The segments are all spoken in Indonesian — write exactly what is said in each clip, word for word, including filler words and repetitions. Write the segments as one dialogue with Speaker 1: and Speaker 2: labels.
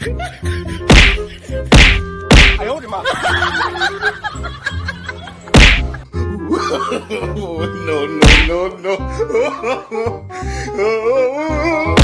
Speaker 1: 哎呦我的妈！No no no no！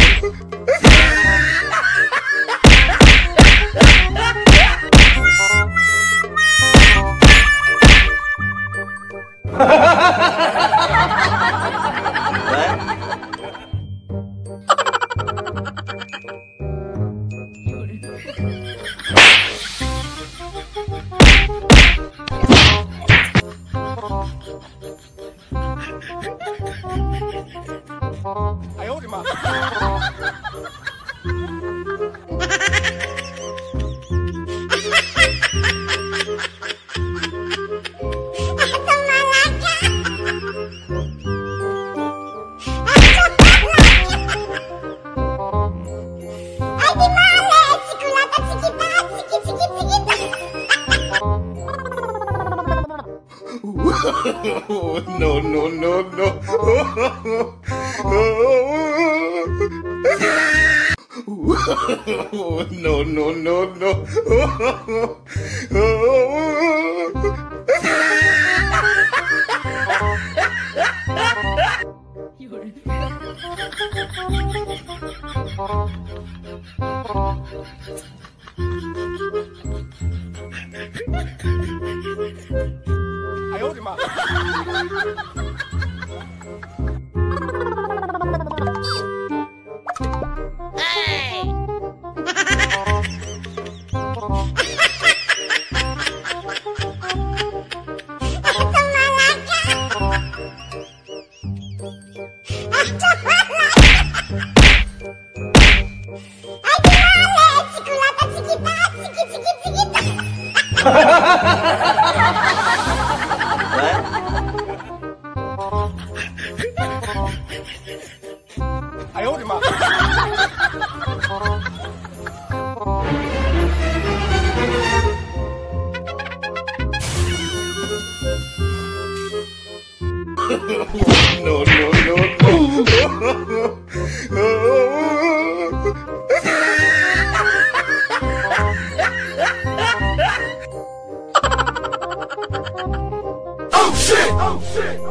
Speaker 1: 哎呦我的妈！No no no no! No no no no!哎呦我的妈！ 哎呦我的妈！ No no no no! Oh shit! Oh shit!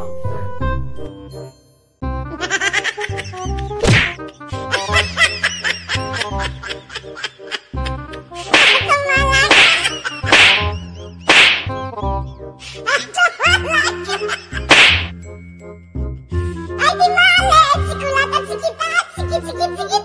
Speaker 2: Ay, di male, ciculata, cichita, cichi, cichi, cichi.